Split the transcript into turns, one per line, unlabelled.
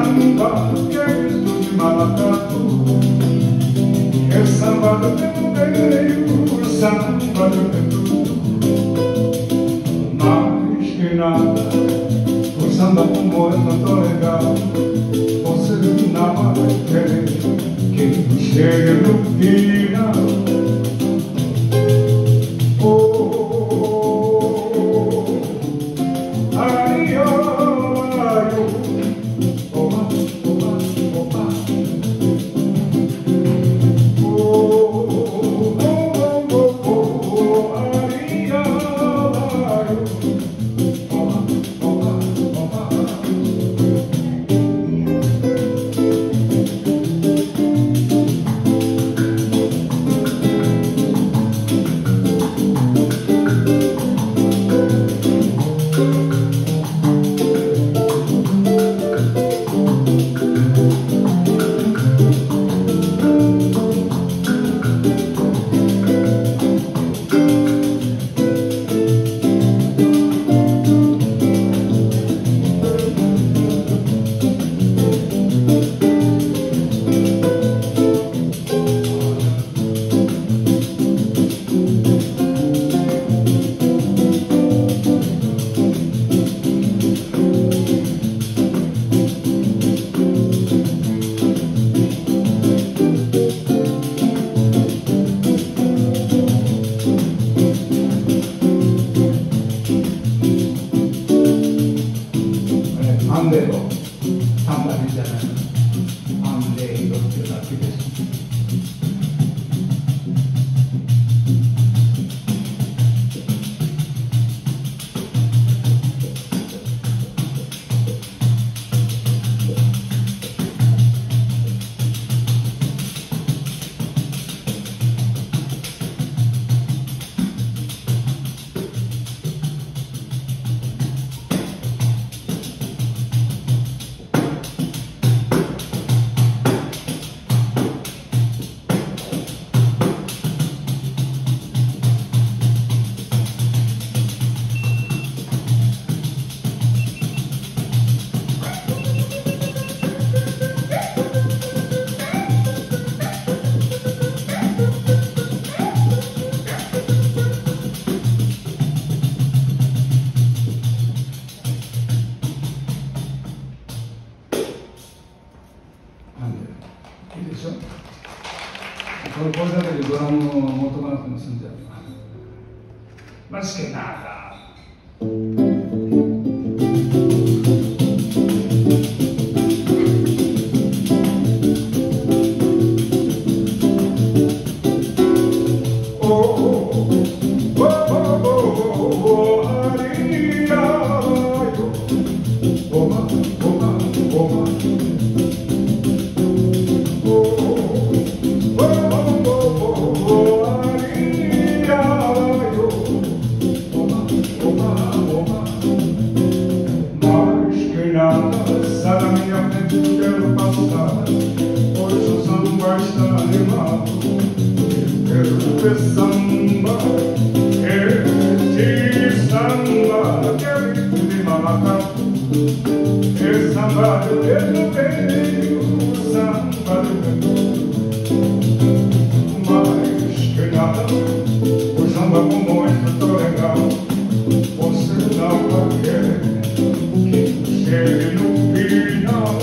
samba que é visto de maracatu. É samba do tempo, o samba do tempo. Mais que nada, o samba como é tão legal. Você não vai querer que chegue no final. 안돼도 단말이잖아요. 안돼 이렇게 다 되겠어.いいでしょ。これだけでドラムを元がなくても済んじゃう。Más que nada. Sabe a minha frente quero passar, hoje o samba está animado. Quero ver samba, este samba que é ritmo de maracatu. É samba do verdadeiro, samba do verdadeiro. Mais que nada, o samba como é tão legal. Você não vai querer que chegue no final.